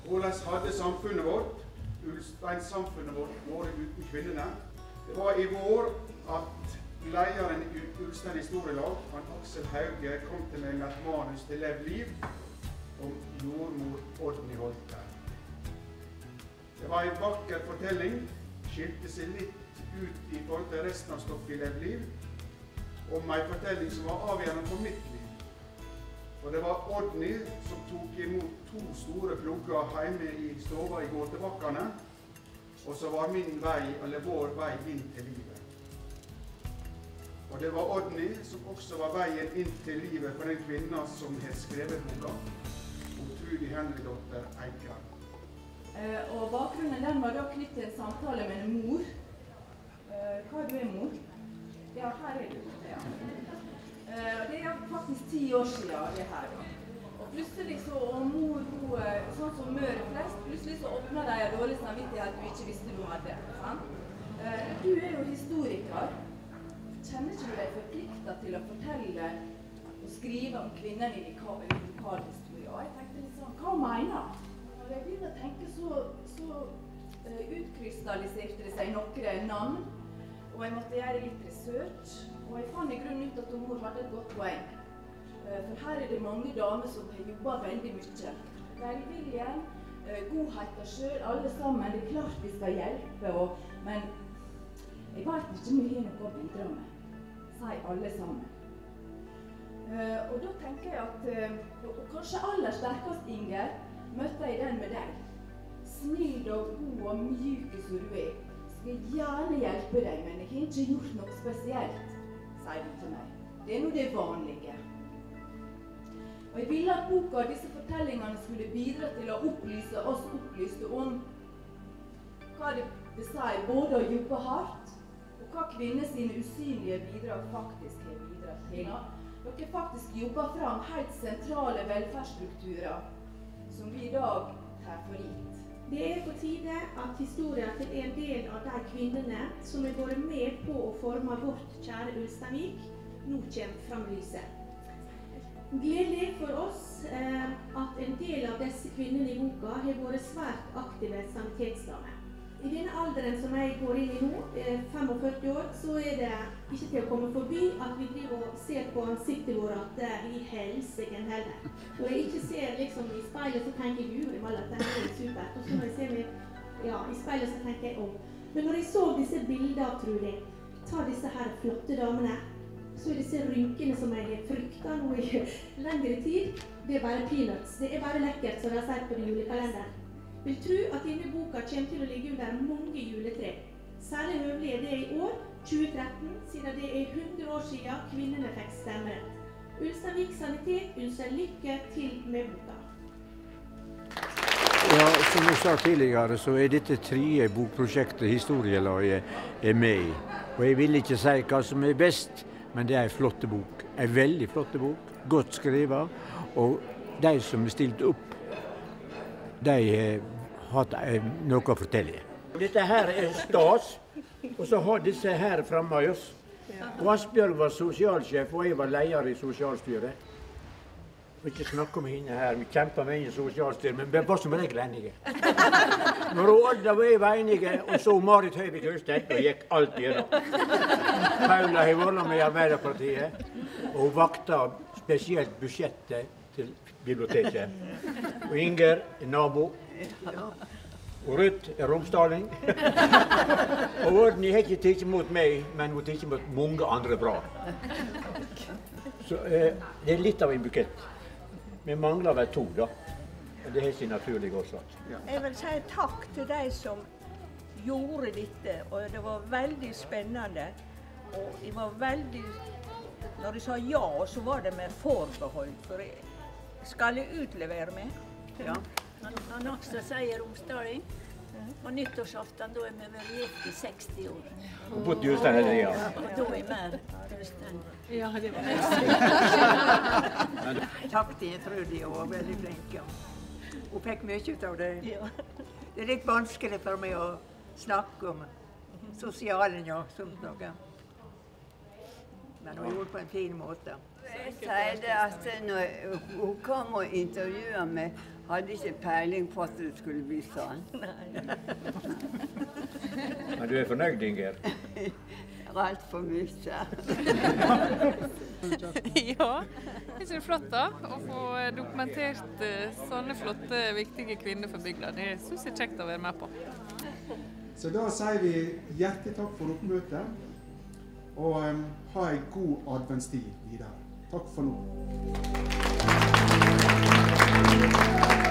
Hvordan hadde samfunnet vårt, Ulsteinsamfunnet vårt, vært uten kvinnene? Det var i vår at lederen i Ulstein historielag, Aksel Hauge, kom til meg med et manus til Levd liv om jordmor Odny Holte. Det var en vakker fortelling, skilte seg litt ut i forhold til resten av stoffet i Levd liv, om en fortelling som var avgjørende for mitt liv. Og det var Odny som tok imot 2 store plugger hjemme i stova i Gåtebakkene, og så var min vei, eller vår vei, inn til livet. Og det var Odny som også var veien inn til livet for den kvinna som har skrevet boka, Trudi Henry-dotter Eikland. Og bakgrunnen den var da knyttet til en samtale med en mor. Hva er du mor? Ja, her er du. Ja. Det er faktisk 10 år siden det her. Og plutselig så, og mor, sånn som møre flest, plutselig så åpnet de en dårlig samvittighet du ikke visste du hadde. Sant? Du er jo historiker. Kjenner ikke du deg forpliktet til å fortelle og skrive om kvinnen i lokalhistorie? Og jeg tenkte litt sånn, hva mener? Når jeg begynte å tenke så utkrystalliserte det seg noen navn, og jeg måtte gjøre litt research, og jeg fant i grunnen ut at mor hadde et godt poeng. For her er det mange damer som har jobbet veldig mye. Velviljen, godheten selv, alle sammen, det er klart vi skal hjelpe, men jeg vet ikke om vi har noe å bidra med, sier alle sammen. Og da tenker jeg at, og kanskje aller sterkest, Inger, møtte jeg den med deg. Snill og god og mjuk som du er. Skal gjerne hjelpe deg, men jeg har ikke gjort noe spesielt, sier du til meg. Det er nå det vanlige. Og jeg ville at boka og disse fortellingene skulle bidra til å opplyse oss opplyste om hva det sier både å jobbe hardt, og hva kvinner sine usynlige bidrag faktisk har bidratt til. Dere faktisk jobber fram helt sentrale velferdsstrukturer som vi i dag tar for gitt. Det er på tide at historien til en del av de kvinnene som har vært med på å forme vårt kjære Ulsteinvik, nå kommer fram lyset. Gledelig for oss at en del av disse kvinnene i boka har vært svært aktive sanitetsdamer. I denne alderen som jeg går inn i nå, 45 år, så er det ikke til å komme forbi at vi driver og ser på ansiktet vårt at vi helsegen heller. Når jeg ikke ser liksom i speilet, så tenker jeg gud, at det er supert. Og så når jeg ser meg i speilet, så tenker jeg om. Men når jeg så disse bildene, Trudi, ta disse her flotte damene, så er disse rynkene som jeg har fryktet nå i lengre tid, det er bare peanuts. Det er bare lekkert, som de har sett på det julekalenderen. Vil tro at denne boka kommer til å ligge under mange juletre. Særlig mulig er det i år, 2013, siden det er 100 år siden kvinnene fikk stemmerett. Ulsteinvik Sanitet ønsker lykke til med boka. Ja, som jeg sa tidligere, så er dette 3. bokprosjektet Historielaget er med i. Og jeg vil ikke si hva som er best, men det er en flott bok. En veldig flott bok, godt skrevet, og de som er stilt opp, de har hatt noe å fortelle. Dette her er stas, og så har disse her fremme av oss. Og Asbjørg var sosialsjef, og jeg var leder i sosialstyret. Jeg vil ikke snakke om henne her, vi kjemper med henne i sosialstyret, men vi var som regel enige. Når Odda var enige, og så Marit Høyvik Høystein, og gikk alt gjennom. Paula har vært med i Arbeiderpartiet, og hun vakta spesielt budsjettet til biblioteket. Og Inger er nabo. Og Ruth er romsdaling. Og Odny har ikke tatt imot meg, men hun har tatt imot mange andre bra. Så det er litt av en bukett. Vi mangler vel 2 da. Og det er sin naturlige årsak. Jeg vil si takk til de som gjorde dette, og det var veldig spennende. Og de var veldig... Når de sa ja, så var det med forbehold, for jeg skal jeg utlevere meg. Ja. Han også sier romsdaling. Og nyttårsaften, da er vi vel gift i 60 år. Og på Ulstein er det, ja. Og da er mer Ulstein. Ja, det var Takk til Trudi, hun var veldig flink. Ja. Hun fikk mye ut av det. Det er litt vanskelig for meg å snakke om sosialen og sånt noe. Men hun gjorde på en fin måte. Jeg sier det at når hun kom og intervjuet meg, Hadde ikke peiling på at det skulle bli sånn. Men du fornøyd, Inger? Alt for mye. Ja, det er flott da, å få dokumentert sånne flotte, viktige kvinner for bygda. Det synes jeg er kjekt å være med på. Så da sier vi hjertelig takk for oppmøtet, og ha en god adventstid videre. Takk for nå.